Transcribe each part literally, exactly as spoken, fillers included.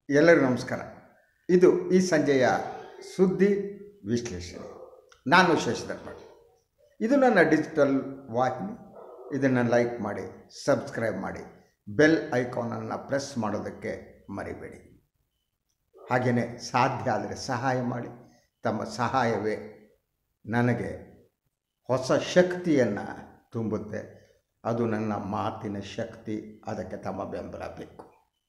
ಎಲ್ಲರಿಗೂ ನಮಸ್ಕಾರ. ಇದು ಈ ಸಂಜೆಯ ಸುದ್ದಿ ವಿಶ್ಲೇಷಣೆ. ನಾನು ಶಶಿಧರ್ ಭಟ್. ಇದು ನನ್ನ ಡಿಜಿಟಲ್ ವಾಹಿನಿ. ಇದನ್ನು ಲೈಕ್ ಮಾಡಿ, ಸಬ್ಸ್ಕ್ರೈಬ್ ಮಾಡಿ, ಬೆಲ್ ಐಕಾನನ್ನು ಪ್ರೆಸ್ ಮಾಡೋದಕ್ಕೆ ಮರಿಬೇಡಿ. ಹಾಗೆಯೇ ಸಾಧ್ಯ ಆದರೆ ಸಹಾಯ ಮಾಡಿ. ತಮ್ಮ ಸಹಾಯವೇ ನನಗೆ ಹೊಸ ಶಕ್ತಿಯನ್ನು ತುಂಬುತ್ತೆ. ಅದು ನನ್ನ ಮಾತಿನ ಶಕ್ತಿ. ಅದಕ್ಕೆ ತಮ್ಮ ಬೆಂಬಲ ಬೇಕು.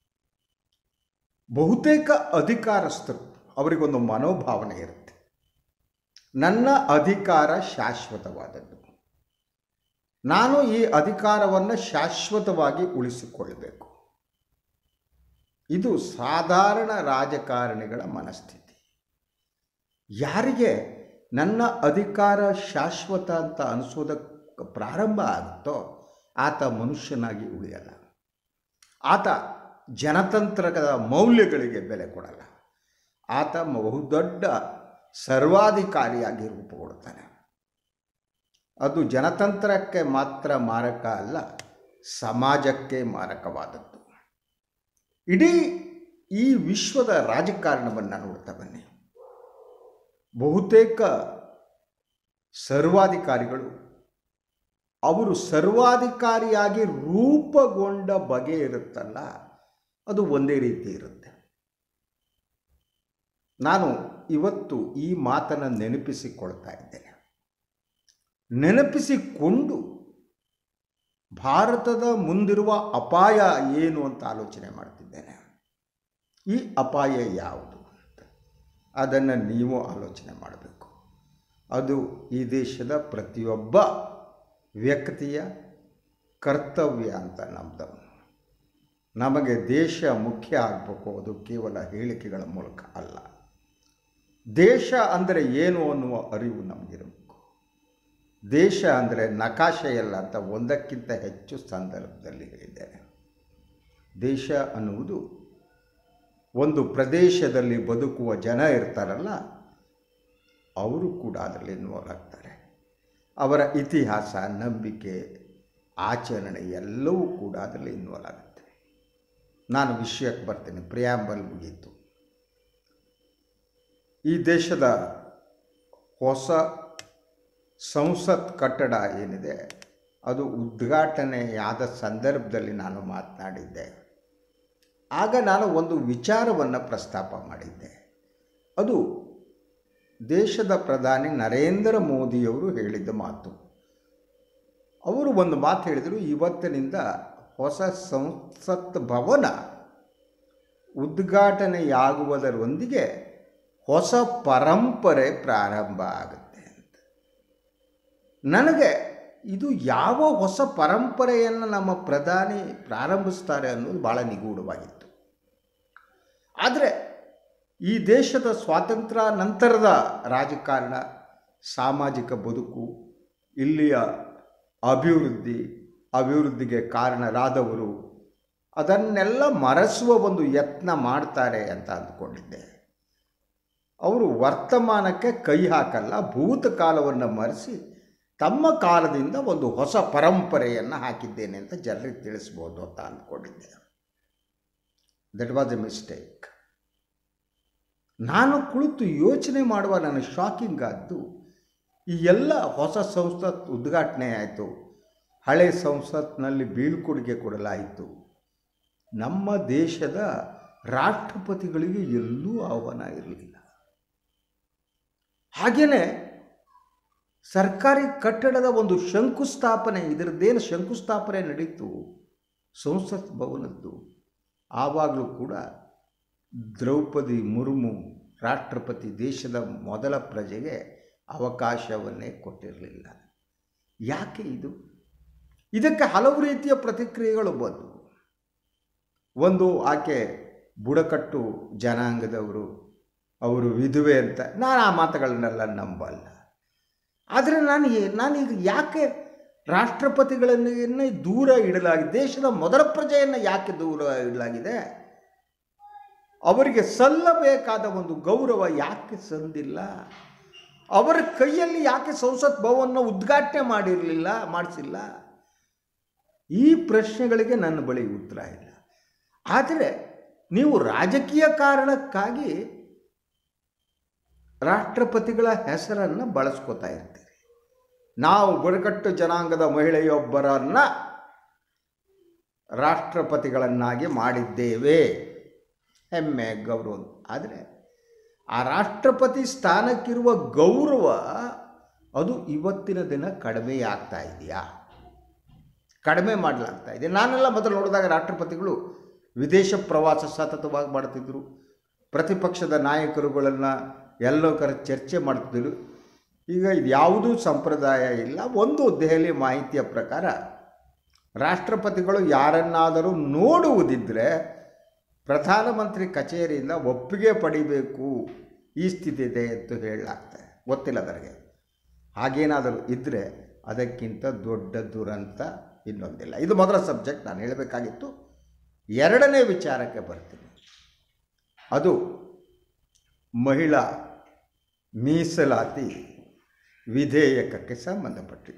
ಬಹುತೇಕ ಅಧಿಕಾರಸ್ಥರು ಅವರಿಗೊಂದು ಮನೋಭಾವನೆ ಇರುತ್ತೆ, ನನ್ನ ಅಧಿಕಾರ ಶಾಶ್ವತವಾದದ್ದು, ನಾನು ಈ ಅಧಿಕಾರವನ್ನು ಶಾಶ್ವತವಾಗಿ ಉಳಿಸಿಕೊಳ್ಳಬೇಕು. ಇದು ಸಾಧಾರಣ ರಾಜಕಾರಣಿಗಳ ಮನಸ್ಥಿತಿ. ಯಾರಿಗೆ ನನ್ನ ಅಧಿಕಾರ ಶಾಶ್ವತ ಅಂತ ಅನಿಸೋದಕ್ಕೆ ಪ್ರಾರಂಭ ಆಗುತ್ತೋ ಆತ ಮನುಷ್ಯನಾಗಿ ಉಳಿಯಲ್ಲ. ಆತ ಜನತಂತ್ರದ ಮೌಲ್ಯಗಳಿಗೆ ಬೆಲೆ ಕೊಡಲ್ಲ. ಆತ ಬಹುದೊಡ್ಡ ಸರ್ವಾಧಿಕಾರಿಯಾಗಿ ರೂಪುಗೊಳ್ತಾನೆ. ಅದು ಜನತಂತ್ರಕ್ಕೆ ಮಾತ್ರ ಮಾರಕ ಅಲ್ಲ, ಸಮಾಜಕ್ಕೆ ಮಾರಕವಾದದ್ದು. ಇಡೀ ಈ ವಿಶ್ವದ ರಾಜಕಾರಣವನ್ನು ನೋಡ್ತಾ ಬನ್ನಿ. ಬಹುತೇಕ ಸರ್ವಾಧಿಕಾರಿಗಳು ಅವರು ಸರ್ವಾಧಿಕಾರಿಯಾಗಿ ರೂಪುಗೊಂಡ ಬಗೆ ಇರುತ್ತಲ್ಲ, ಅದು ಒಂದೇ ರೀತಿ ಇರುತ್ತೆ. ನಾನು ಇವತ್ತು ಈ ಮಾತನ್ನು ನೆನಪಿಸಿಕೊಳ್ತಾ ಇದ್ದೇನೆ. ನೆನಪಿಸಿಕೊಂಡು ಭಾರತದ ಮುಂದಿರುವ ಅಪಾಯ ಏನು ಅಂತ ಆಲೋಚನೆ ಮಾಡ್ತಿದ್ದೇನೆ. ಈ ಅಪಾಯ ಯಾವುದು ಅಂತ ಅದನ್ನು ನೀವು ಆಲೋಚನೆ ಮಾಡಬೇಕು. ಅದು ಈ ದೇಶದ ಪ್ರತಿಯೊಬ್ಬ ವ್ಯಕ್ತಿಯ ಕರ್ತವ್ಯ ಅಂತ ನಮ್ಮದು. ನಮಗೆ ದೇಶ ಮುಖ್ಯ ಆಗಬೇಕು, ಅದು ಕೇವಲ ಹೇಳಿಕೆಗಳ ಮೂಲಕ ಅಲ್ಲ. ದೇಶ ಅಂದರೆ ಏನು ಅನ್ನುವ ಅರಿವು ನಮಗಿರಬೇಕು. ದೇಶ ಅಂದರೆ ನಕಾಶೆಯಲ್ಲ ಅಂತ ಒಂದಕ್ಕಿಂತ ಹೆಚ್ಚು ಸಂದರ್ಭದಲ್ಲಿ ಹೇಳಿದ್ದೇನೆ. ದೇಶ ಅನ್ನುವುದು ಒಂದು ಪ್ರದೇಶದಲ್ಲಿ ಬದುಕುವ ಜನ ಇರ್ತಾರಲ್ಲ, ಅವರು ಕೂಡ ಅದರಲ್ಲಿ ಇನ್ವಾಲ್ವ್ ಆಗ್ತಾರೆ. ಅವರ ಇತಿಹಾಸ, ನಂಬಿಕೆ, ಆಚರಣೆ ಎಲ್ಲವೂ ಕೂಡ ಅದರಲ್ಲಿ ಇನ್ವಾಲ್ವ್ ಆಗುತ್ತೆ. ನಾನು ವಿಷಯಕ್ಕೆ ಬರ್ತೇನೆ. ಪ್ರಿಯಾಂಬಲ್ ಮುಗೀತು. ಈ ದೇಶದ ಹೊಸ ಸಂಸತ್ ಕಟ್ಟಡ ಏನಿದೆ ಅದು ಉದ್ಘಾಟನೆಯಾದ ಸಂದರ್ಭದಲ್ಲಿ ನಾನು ಮಾತನಾಡಿದ್ದೆ. ಆಗ ನಾನು ಒಂದು ವಿಚಾರವನ್ನು ಪ್ರಸ್ತಾಪ ಮಾಡಿದ್ದೆ. ಅದು ದೇಶದ ಪ್ರಧಾನಿ ನರೇಂದ್ರ ಮೋದಿಯವರು ಹೇಳಿದ್ದ ಮಾತು. ಅವರು ಒಂದು ಮಾತು ಹೇಳಿದರು, ಇವತ್ತಿನಿಂದ ಹೊಸ ಸಂಸತ್ ಭವನ ಉದ್ಘಾಟನೆಯಾಗುವುದರೊಂದಿಗೆ ಹೊಸ ಪರಂಪರೆ ಪ್ರಾರಂಭ ಆಗುತ್ತೆ ಅಂತ. ನನಗೆ ಇದು ಯಾವ ಹೊಸ ಪರಂಪರೆಯನ್ನು ನಮ್ಮ ಪ್ರಧಾನಿ ಪ್ರಾರಂಭಿಸ್ತಾರೆ ಅನ್ನೋದು ಭಾಳ ನಿಗೂಢವಾಗಿತ್ತು. ಆದರೆ ಈ ದೇಶದ ಸ್ವಾತಂತ್ರ್ಯ ನಂತರದ ರಾಜಕಾರಣ, ಸಾಮಾಜಿಕ ಬದುಕು, ಇಲ್ಲಿಯ ಅಭಿವೃದ್ಧಿ, ಅಭಿವೃದ್ಧಿಗೆ ಕಾರಣರಾದವರು ಅದನ್ನೆಲ್ಲ ಮರೆಸುವ ಒಂದು ಯತ್ನ ಮಾಡ್ತಾರೆ ಅಂತ ಅಂದ್ಕೊಂಡಿದ್ದೆ. ಅವರು ವರ್ತಮಾನಕ್ಕೆ ಕೈ ಹಾಕಲ್ಲ, ಭೂತಕಾಲವನ್ನು ಮರೆಸಿ ತಮ್ಮ ಕಾಲದಿಂದ ಒಂದು ಹೊಸ ಪರಂಪರೆಯನ್ನು ಹಾಕಿದ್ದೇನೆ ಅಂತ ಜನರಿಗೆ ತಿಳಿಸ್ಬೋದು ಅಂತ ಅಂದ್ಕೊಂಡಿದ್ದೆ. That was a mistake. ನಾನು ಕುಳಿತು ಯೋಚನೆ ಮಾಡುವ ನನಗೆ ಶಾಕಿಂಗ್ ಆದ್ದು, ಈ ಎಲ್ಲ ಹೊಸ ಸಂಸತ್ ಉದ್ಘಾಟನೆ ಆಯಿತು, ಹಳೆ ಸಂಸತ್ನಲ್ಲಿ ಬೀಳ್ಕೊಡುಗೆ ಕೊಡಲಾಯಿತು. ನಮ್ಮ ದೇಶದ ರಾಷ್ಟ್ರಪತಿಗಳಿಗೆ ಎಲ್ಲೂ ಆಹ್ವಾನ ಇರಲಿಲ್ಲ. ಹಾಗೆಯೇ ಸರ್ಕಾರಿ ಕಟ್ಟಡದ ಒಂದು ಶಂಕುಸ್ಥಾಪನೆ, ಇದರದ್ದೇನು ಶಂಕುಸ್ಥಾಪನೆ ನಡೀತು ಸಂಸತ್ ಭವನದ್ದು, ಆವಾಗಲೂ ಕೂಡ ದ್ರೌಪದಿ ಮುರ್ಮು ರಾಷ್ಟ್ರಪತಿ, ದೇಶದ ಮೊದಲ ಪ್ರಜೆಗೆ ಅವಕಾಶವನ್ನೇ ಕೊಟ್ಟಿರಲಿಲ್ಲ. ಯಾಕೆ ಇದು? ಇದಕ್ಕೆ ಹಲವು ರೀತಿಯ ಪ್ರತಿಕ್ರಿಯೆಗಳು ಬಂದವು. ಒಂದು, ಆಕೆ ಬುಡಕಟ್ಟು ಜನಾಂಗದವರು, ಅವರು ವಿಧವೆ ಅಂತ. ನಾನು ಆ ಮಾತುಗಳನ್ನೆಲ್ಲ ನಂಬಲ್ಲ. ಆದರೆ ನಾನು ನಾನೀಗ ಯಾಕೆ ರಾಷ್ಟ್ರಪತಿಗಳನ್ನೇ ದೂರ ಇಡಲಾಗಿದೆ, ದೇಶದ ಮೊದಲ ಪ್ರಜೆಯನ್ನು ಯಾಕೆ ದೂರ ಇಡಲಾಗಿದೆ, ಅವರಿಗೆ ಸಲ್ಲಬೇಕಾದ ಒಂದು ಗೌರವ ಯಾಕೆ ಸಂದಿಲ್ಲ, ಅವರ ಕೈಯಲ್ಲಿ ಯಾಕೆ ಸಂಸತ್ ಭವನ ಉದ್ಘಾಟನೆ ಮಾಡಿರಲಿಲ್ಲ ಮಾಡಿಸಿಲ್ಲ? ಈ ಪ್ರಶ್ನೆಗಳಿಗೆ ನನ್ನ ಬಳಿ ಉತ್ತರ ಇಲ್ಲ. ಆದರೆ ನೀವು ರಾಜಕೀಯ ಕಾರಣಕ್ಕಾಗಿ ರಾಷ್ಟ್ರಪತಿಗಳ ಹೆಸರನ್ನು ಬಳಸ್ಕೋತಾ ಇರ್ತೀರಿ. ನಾವು ಬುಡಕಟ್ಟು ಜನಾಂಗದ ಮಹಿಳೆಯೊಬ್ಬರನ್ನು ರಾಷ್ಟ್ರಪತಿಗಳನ್ನಾಗಿ ಮಾಡಿದ್ದೇವೆ, ಹೆಮ್ಮೆ ಗೌರವ. ಆದರೆ ಆ ರಾಷ್ಟ್ರಪತಿ ಸ್ಥಾನಕ್ಕಿರುವ ಗೌರವ ಅದು ಇವತ್ತಿನ ದಿನ ಕಡಿಮೆ ಆಗ್ತಾ ಇದೆಯಾ? ಕಡಿಮೆ ಮಾಡಲಾಗ್ತಾ ಇದೆ. ನಾನೆಲ್ಲ ಮೊದಲು ನೋಡಿದಾಗ ರಾಷ್ಟ್ರಪತಿಗಳು ವಿದೇಶ ಪ್ರವಾಸ ಸತತವಾಗಿ ಮಾಡ್ತಿದ್ದರು. ಪ್ರತಿಪಕ್ಷದ ನಾಯಕರುಗಳನ್ನು ಎಲ್ಲೋ ಕರೆ ಚರ್ಚೆ ಮಾಡ್ತಿದ್ದರು. ಈಗ ಇದು ಯಾವುದೂ ಸಂಪ್ರದಾಯ ಇಲ್ಲ. ಒಂದು ದೆಹಲಿ ಮಾಹಿತಿಯ ಪ್ರಕಾರ ರಾಷ್ಟ್ರಪತಿಗಳು ಯಾರನ್ನಾದರೂ ನೋಡುವುದಿದ್ದರೆ ಪ್ರಧಾನಮಂತ್ರಿ ಕಚೇರಿಯಿಂದ ಒಪ್ಪಿಗೆ ಪಡಿಬೇಕು, ಈ ಸ್ಥಿತಿ ಇದೆ ಅಂತ ಹೇಳಲಾಗ್ತದೆ. ಗೊತ್ತಿಲ್ಲ ಅದರಿಗೆ. ಹಾಗೇನಾದರೂ ಇದ್ದರೆ ಅದಕ್ಕಿಂತ ದೊಡ್ಡ ದುರಂತ ಇನ್ನೊಂದಿಲ್ಲ. ಇದು ಮೊದಲ ಸಬ್ಜೆಕ್ಟ್ ನಾನು ಹೇಳಬೇಕಾಗಿತ್ತು. ಎರಡನೇ ವಿಚಾರಕ್ಕೆ ಬರ್ತೀನಿ. ಅದು ಮಹಿಳಾ ಮೀಸಲಾತಿ ವಿಧೇಯಕಕ್ಕೆ ಸಂಬಂಧಪಟ್ಟಿದ್ದು.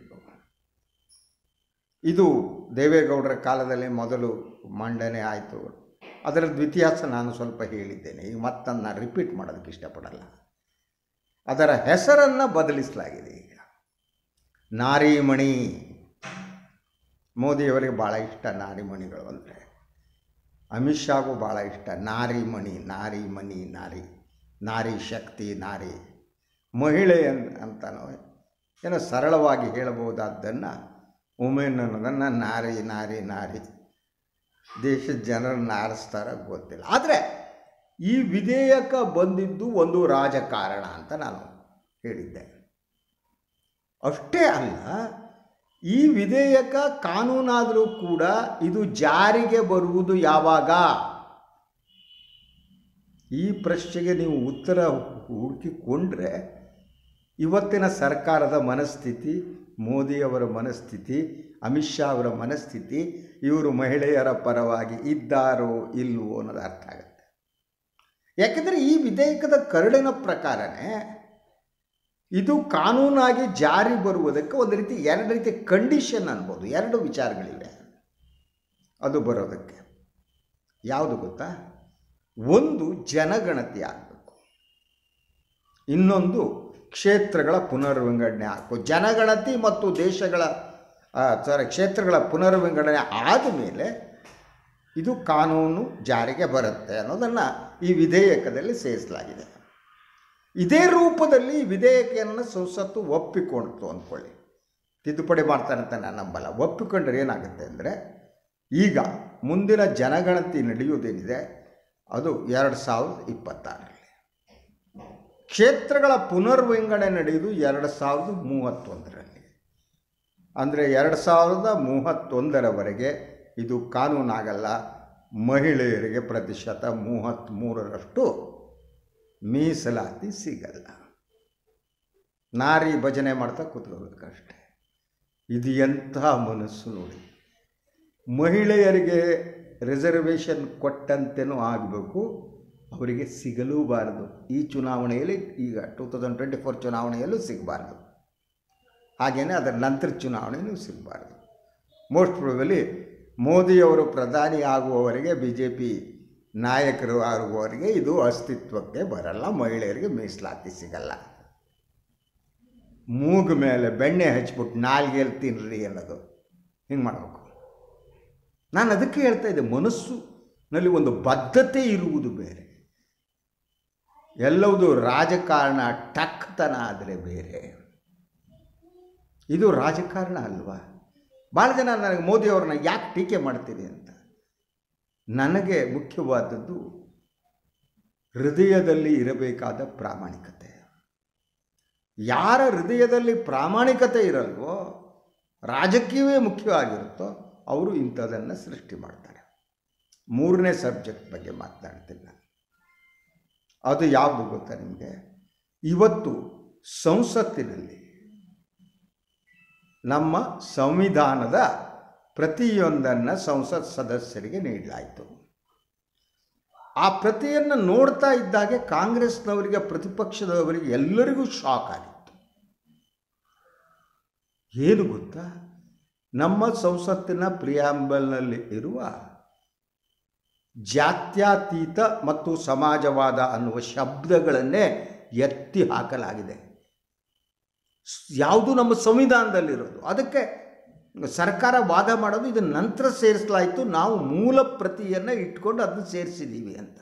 ಇದು ದೇವೇಗೌಡರ ಕಾಲದಲ್ಲಿ ಮೊದಲು ಮಂಡನೆ ಆಯಿತು. ಅದರದ್ದು ಇತಿಹಾಸ ನಾನು ಸ್ವಲ್ಪ ಹೇಳಿದ್ದೇನೆ. ಈಗ ಮತ್ತನ್ನು ರಿಪೀಟ್ ಮಾಡೋದಕ್ಕೆ ಇಷ್ಟಪಡಲ್ಲ. ಅದರ ಹೆಸರನ್ನು ಬದಲಿಸಲಾಗಿದೆ. ಈಗ ನಾರಿಮಣಿ. ಮೋದಿಯವರಿಗೆ ಭಾಳ ಇಷ್ಟ ನಾರಿಮಣಿಗಳು ಅಂದರೆ. ಅಮಿತ್ ಶಾಗೂ ಭಾಳ ಇಷ್ಟ ನಾರಿಮಣಿ, ನಾರಿಮಣಿ, ನಾರಿ, ನಾರಿ ಶಕ್ತಿ, ನಾರಿ ಮಹಿಳೆ ಅಂತನೋ ಏನೋ ಸರಳವಾಗಿ ಹೇಳಬಹುದಾದ್ದನ್ನು ವುಮೆನ್ ಅನ್ನೋದನ್ನು ನಾರಿ ನಾರಿ ನಾರಿ ದೇಶದ ಜನರನ್ನು ಆರಿಸ್ತಾರ ಗೊತ್ತಿಲ್ಲ. ಆದರೆ ಈ ವಿಧೇಯಕ ಬಂದಿದ್ದು ಒಂದು ರಾಜಕಾರಣ ಅಂತ ನಾನು ಹೇಳಿದ್ದೆ. ಅಷ್ಟೇ ಅಲ್ಲ, ಈ ವಿಧೇಯಕ ಕಾನೂನಾದರೂ ಕೂಡ ಇದು ಜಾರಿಗೆ ಬರುವುದು ಯಾವಾಗ? ಈ ಪ್ರಶ್ನೆಗೆ ನೀವು ಉತ್ತರ ಹುಡುಕಿಕೊಂಡ್ರೆ ಇವತ್ತಿನ ಸರ್ಕಾರದ ಮನಸ್ಥಿತಿ, ಮೋದಿಯವರ ಮನಸ್ಥಿತಿ, ಅಮಿತ್ ಶಾ ಅವರ ಮನಸ್ಥಿತಿ, ಇವರು ಮಹಿಳೆಯರ ಪರವಾಗಿ ಇದ್ದಾರೋ ಇಲ್ಲವೋ ಅನ್ನೋದು ಅರ್ಥ ಆಗುತ್ತೆ. ಯಾಕೆಂದರೆ ಈ ವಿಧೇಯಕದ ಕರಡಿನ ಪ್ರಕಾರನೇ ಇದು ಕಾನೂನಾಗಿ ಜಾರಿ ಬರುವುದಕ್ಕೆ ಒಂದು ರೀತಿ ಎರಡು ರೀತಿ ಕಂಡೀಷನ್ ಅನ್ಬೋದು. ಎರಡು ವಿಚಾರಗಳಿವೆ ಅದು ಬರೋದಕ್ಕೆ. ಯಾವುದು ಗೊತ್ತಾ? ಒಂದು ಜನಗಣತಿ ಆಗಬೇಕು, ಇನ್ನೊಂದು ಕ್ಷೇತ್ರಗಳ ಪುನರ್ವಿಂಗಡಣೆ ಆಗಬೇಕು. ಜನಗಣತಿ ಮತ್ತು ದೇಶಗಳ ಸಾರಿ ಕ್ಷೇತ್ರಗಳ ಪುನರ್ವಿಂಗಡಣೆ ಆದಮೇಲೆ ಇದು ಕಾನೂನು ಜಾರಿಗೆ ಬರುತ್ತೆ ಅನ್ನೋದನ್ನು ಈ ವಿಧೇಯಕದಲ್ಲಿ ಸೇರಿಸಲಾಗಿದೆ. ಇದೇ ರೂಪದಲ್ಲಿ ಈ ವಿಧೇಯಕವನ್ನು ಸಂಸತ್ತು ಒಪ್ಪಿಕೊಂಡಿತು ಅಂದ್ಕೊಳ್ಳಿ. ತಿದ್ದುಪಡಿ ಮಾಡ್ತಾರೆ ಅಂತ ನಾನು ನಂಬಲ್ಲ. ಒಪ್ಪಿಕೊಂಡ್ರೆ ಏನಾಗುತ್ತೆ ಅಂದರೆ, ಈಗ ಮುಂದಿನ ಜನಗಣತಿ ನಡೆಯುವುದೇನಿದೆ ಅದು ಎರಡು ಸಾವಿರದ ಇಪ್ಪತ್ತಾರರಲ್ಲಿ, ಕ್ಷೇತ್ರಗಳ ಪುನರ್ವಿಂಗಡಣೆ ನಡೆಯುವುದು ಎರಡು ಸಾವಿರದ ಮೂವತ್ತೊಂದರಲ್ಲಿ. ಅಂದರೆ ಎರಡು ಸಾವಿರದ ಮೂವತ್ತೊಂದರವರೆಗೆ ಇದು ಕಾನೂನಾಗಲ್ಲ. ಮಹಿಳೆಯರಿಗೆ ಪ್ರತಿಶತ ಮೂವತ್ತ್ಮೂರರಷ್ಟು ಮೀಸಲಾತಿ ಸಿಗಲ್ಲ. ನಾರಿ ಭಜನೆ ಮಾಡ್ತಾ ಕೂತ್ಕೋಬೇಕಷ್ಟೆ. ಇದು ಎಂತಹ ಮನಸ್ಸು ನೋಡಿ. ಮಹಿಳೆಯರಿಗೆ ರಿಸರ್ವೇಷನ್ ಕೊಟ್ಟಂತೆನೂ ಆಗಬೇಕು, ಅವರಿಗೆ ಸಿಗಲೂಬಾರದು. ಈ ಚುನಾವಣೆಯಲ್ಲಿ, ಈಗ ಟೂ ತೌಸಂಡ್ ಟ್ವೆಂಟಿ ಫೋರ್ ಚುನಾವಣೆಯಲ್ಲೂ ಸಿಗಬಾರ್ದು, ಹಾಗೆಯೇ ಅದರ ನಂತರ ಚುನಾವಣೆಯೂ ಸಿಗಬಾರ್ದು. ಮೋಸ್ಟ್ ಪ್ರಾಬಲಿ ಮೋದಿಯವರು ಪ್ರಧಾನಿ ಆಗುವವರೆಗೆ, ಬಿ ಜೆ ಪಿ ನಾಯಕರು ಆಗುವವರೆಗೆ ಇದು ಅಸ್ತಿತ್ವಕ್ಕೆ ಬರಲ್ಲ. ಮಹಿಳೆಯರಿಗೆ ಮೀಸಲಾತಿ ಸಿಗಲ್ಲ. ಮೂಗು ಮೇಲೆ ಬೆಣ್ಣೆ ಹಚ್ಬಿಟ್ಟು ನಾಲ್ಗೆಯಲ್ಲಿ ತಿನ್ನಿರಿ ಅನ್ನೋದು ಹಿಂಗೆ ಮಾಡಬೇಕು. ನಾನು ಅದಕ್ಕೆ ಹೇಳ್ತಾ ಇದ್ದೆ, ಮನಸ್ಸಿನಲ್ಲಿ ಒಂದು ಬದ್ಧತೆ ಇರುವುದು ಬೇರೆ, ಎಲ್ಲವುದು ರಾಜಕಾರಣ ಟಕ್ತನ ಆದರೆ ಬೇರೆ. ಇದು ರಾಜಕಾರಣ ಅಲ್ವಾ? ಭಾಳ ಜನ ನನಗೆ ಮೋದಿಯವ್ರನ್ನ ಯಾಕೆ ಟೀಕೆ ಮಾಡ್ತೀರಿ ಅಂತ. ನನಗೆ ಮುಖ್ಯವಾದದ್ದು ಹೃದಯದಲ್ಲಿ ಇರಬೇಕಾದ ಪ್ರಾಮಾಣಿಕತೆ. ಯಾರ ಹೃದಯದಲ್ಲಿ ಪ್ರಾಮಾಣಿಕತೆ ಇರಲ್ವೋ, ರಾಜಕೀಯವೇ ಮುಖ್ಯವಾಗಿರುತ್ತೋ, ಅವರು ಇಂಥದನ್ನು ಸೃಷ್ಟಿ ಮಾಡ್ತಾರೆ. ಮೂರನೇ ಸಬ್ಜೆಕ್ಟ್ ಬಗ್ಗೆ ಮಾತನಾಡ್ತೀನಿ ನಾನು. ಅದು ಯಾವುದು ಗೊತ್ತಾ ನಿಮಗೆ? ಇವತ್ತು ಸಂಸತ್ತಿನಲ್ಲಿ ನಮ್ಮ ಸಂವಿಧಾನದ ಪ್ರತಿಯೊಂದನ್ನು ಸಂಸತ್ ಸದಸ್ಯರಿಗೆ ನೀಡಲಾಯಿತು. ಆ ಪ್ರತಿಯನ್ನು ನೋಡ್ತಾ ಇದ್ದಾಗೆ ಕಾಂಗ್ರೆಸ್ನವರಿಗೆ, ಪ್ರತಿಪಕ್ಷದವರಿಗೆ ಎಲ್ಲರಿಗೂ ಶಾಕ್ ಆಗಿತ್ತು. ಏನು ಗೊತ್ತಾ? ನಮ್ಮ ಸಂಸತ್ತಿನ ಪ್ರಿಯಾಂಬಲ್ನಲ್ಲಿ ಇರುವ ಜಾತ್ಯತೀತ ಮತ್ತು ಸಮಾಜವಾದ ಅನ್ನುವ ಶಬ್ದಗಳನ್ನೇ ಎತ್ತಿ ಹಾಕಲಾಗಿದೆ. ಯಾವುದು ನಮ್ಮ ಸಂವಿಧಾನದಲ್ಲಿರೋದು. ಅದಕ್ಕೆ ಸರ್ಕಾರ ವಾದ ಮಾಡೋದು ಇದನ್ನು ನಂತರ ಸೇರಿಸಲಾಯಿತು, ನಾವು ಮೂಲ ಪ್ರತಿಯನ್ನು ಇಟ್ಕೊಂಡು ಅದನ್ನು ಸೇರಿಸಿದ್ದೀವಿ ಅಂತ.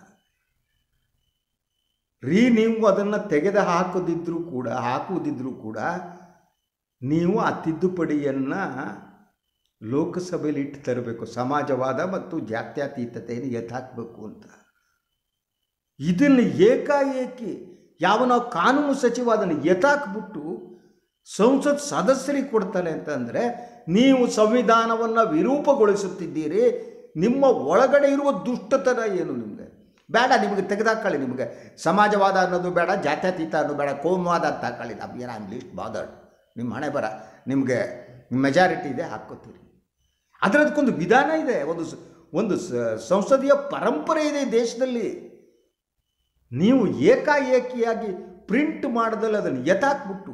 ರೀ ನೀವು ಅದನ್ನು ತೆಗೆದು ಹಾಕದಿದ್ದರೂ ಕೂಡ ಹಾಕುವುದಿದ್ರೂ ಕೂಡ ನೀವು ಆ ತಿದ್ದುಪಡಿಯನ್ನು ಲೋಕಸಭೆಯಲ್ಲಿ ಇಟ್ಟು ತರಬೇಕು. ಸಮಾಜವಾದ ಮತ್ತು ಜಾತ್ಯತೀತತೆಯನ್ನು ಎತ್ತಾಕಬೇಕು ಅಂತ. ಇದನ್ನು ಏಕಾಏಕಿ ಯಾವನೋ ಕಾನೂನು ಸಚಿವ ಅದನ್ನು ಎತ್ತಾಕ್ಬಿಟ್ಟು ಸಂಸತ್ ಸದಸ್ಯರಿಗೆ ಕೊಡ್ತಾನೆ ಅಂತಂದರೆ ನೀವು ಸಂವಿಧಾನವನ್ನು ವಿರೂಪಗೊಳಿಸುತ್ತಿದ್ದೀರಿ. ನಿಮ್ಮ ಒಳಗಡೆ ಇರುವ ದುಷ್ಟತನ ಏನು ನಿಮಗೆ ಬೇಡ, ನಿಮಗೆ ತೆಗೆದಾಕೊಳ್ಳಿ. ನಿಮಗೆ ಸಮಾಜವಾದ ಅನ್ನೋದು ಬೇಡ, ಜಾತ್ಯತೀತ ಅನ್ನೋದು ಬೇಡ, ಕೋಮುವಾದ ಅಂತ ಹಾಕೊಳ್ಳಿ. ನಮ್ಗೇನು ಐ ಆಮ್ ಲೀಸ್ಟ್ ಬಾದರ್ಡ್. ನಿಮ್ಮ ಹಣೆ ಬರ, ನಿಮಗೆ ಮೆಜಾರಿಟಿ ಇದೆ, ಹಾಕ್ಕೋತೀರಿ. ಅದರದಕ್ಕೊಂದು ವಿಧಾನ ಇದೆ, ಒಂದು ಒಂದು ಸಂಸದೀಯ ಪರಂಪರೆ ಇದೆ ದೇಶದಲ್ಲಿ. ನೀವು ಏಕಾಏಕಿಯಾಗಿ ಪ್ರಿಂಟ್ ಮಾಡೋದಲ್ಲಿ ಅದನ್ನು ಎತ್ತಾಕ್ಬಿಟ್ಟು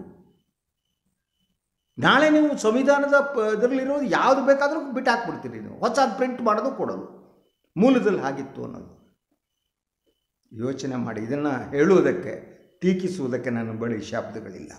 ನಾಳೆ ನೀವು ಸಂವಿಧಾನದ ಇದರಲ್ಲಿರೋದು ಯಾವುದು ಬೇಕಾದರೂ ಬಿಟ್ಟು ಹಾಕ್ಬಿಡ್ತೀರಿ. ನೀವು ಹೊಸದು ಪ್ರಿಂಟ್ ಮಾಡೋದು ಕೊಡೋದು ಮೂಲದಲ್ಲಿ ಆಗಿತ್ತು ಅನ್ನೋದು ಯೋಚನೆ ಮಾಡಿ. ಇದನ್ನು ಹೇಳುವುದಕ್ಕೆ, ಟೀಕಿಸುವುದಕ್ಕೆ ನನ್ನ ಬಳಿ ಶಬ್ದಗಳಿಲ್ಲ.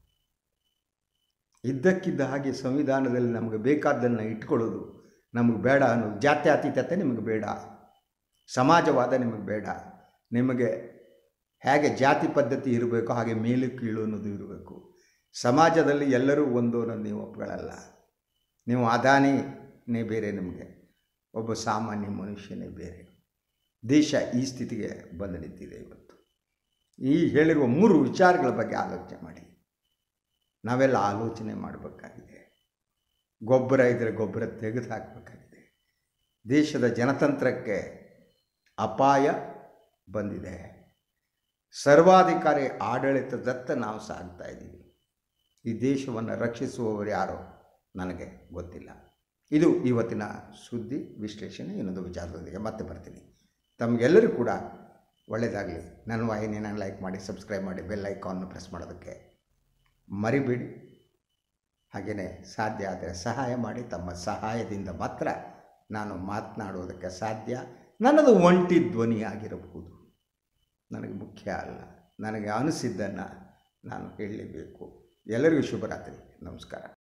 ಇದ್ದಕ್ಕಿದ್ದ ಹಾಗೆ ಸಂವಿಧಾನದಲ್ಲಿ ನಮಗೆ ಬೇಕಾದ್ದನ್ನು ಇಟ್ಕೊಳ್ಳೋದು ನಮಗೆ ಬೇಡ ಅನ್ನೋದು. ಜಾತ್ಯತೀತತೆ ನಿಮಗೆ ಬೇಡ, ಸಮಾಜವಾದ ನಿಮಗೆ ಬೇಡ. ನಿಮಗೆ ಹೇಗೆ ಜಾತಿ ಪದ್ಧತಿ ಇರಬೇಕು ಹಾಗೆ ಮೇಲು ಕೀಳು ಅನ್ನೋದು ಇರಬೇಕು. ಸಮಾಜದಲ್ಲಿ ಎಲ್ಲರೂ ಒಂದು ಅನ್ನೋದು ನೀವು ಒಪ್ಕೊಳ್ಳಲ್ಲ. ನೀವು ಅದಾನಿನೇ ಬೇರೆ, ನಿಮಗೆ ಒಬ್ಬ ಸಾಮಾನ್ಯ ಮನುಷ್ಯನೇ ಬೇರೆ. ದೇಶ ಈ ಸ್ಥಿತಿಗೆ ಬಂದು ನಿಂತಿದೆ ಇವತ್ತು. ಈ ಹೇಳಿರುವ ಮೂರು ವಿಚಾರಗಳ ಬಗ್ಗೆ ಆಲೋಚನೆ ಮಾಡಿ. ನಾವೆಲ್ಲ ಆಲೋಚನೆ ಮಾಡಬೇಕಾಗಿದೆ. ಗೊಬ್ಬರ ಇದ್ದರೆ ಗೊಬ್ಬರ ತೆಗೆದು ಹಾಕಬೇಕಾಗಿದೆ. ದೇಶದ ಜನತಂತ್ರಕ್ಕೆ ಅಪಾಯ ಬಂದಿದೆ. ಸರ್ವಾಧಿಕಾರಿ ಆಡಳಿತದತ್ತ ನಾವು ಸಾಗ್ತಾ ಇದ್ದೀವಿ. ಈ ದೇಶವನ್ನು ರಕ್ಷಿಸುವವರು ಯಾರೋ ನನಗೆ ಗೊತ್ತಿಲ್ಲ. ಇದು ಇವತ್ತಿನ ಸುದ್ದಿ ವಿಶ್ಲೇಷಣೆ. ಇನ್ನೊಂದು ವಿಚಾರದೊಂದಿಗೆ ಮತ್ತೆ ಬರ್ತೀನಿ. ತಮಗೆಲ್ಲರಿಗೂ ಕೂಡ ಒಳ್ಳೆಯದಾಗಲಿ. ನನ್ನ ವಾಹಿನಿಯನ್ನು ಲೈಕ್ ಮಾಡಿ, ಸಬ್ಸ್ಕ್ರೈಬ್ ಮಾಡಿ, ಬೆಲ್ ಐಕಾನ್ನು ಪ್ರೆಸ್ ಮಾಡೋದಕ್ಕೆ ಮರಿಬೇಡಿ. ಹಾಗೆಯೇ ಸಾಧ್ಯ ಆದರೆ ಸಹಾಯ ಮಾಡಿ. ತಮ್ಮ ಸಹಾಯದಿಂದ ಮಾತ್ರ ನಾನು ಮಾತನಾಡುವುದಕ್ಕೆ ಸಾಧ್ಯ. ನನ್ನದು ಒಂಟಿ ಧ್ವನಿಯಾಗಿರಬಹುದು, ನನಗೆ ಮುಖ್ಯ ಅಲ್ಲ. ನನಗೆ ಅನಿಸಿದ್ದನ್ನು ನಾನು ಹೇಳಲೇಬೇಕು. ಎಲ್ಲರಿಗೂ ಶುಭರಾತ್ರಿ. ನಮಸ್ಕಾರ.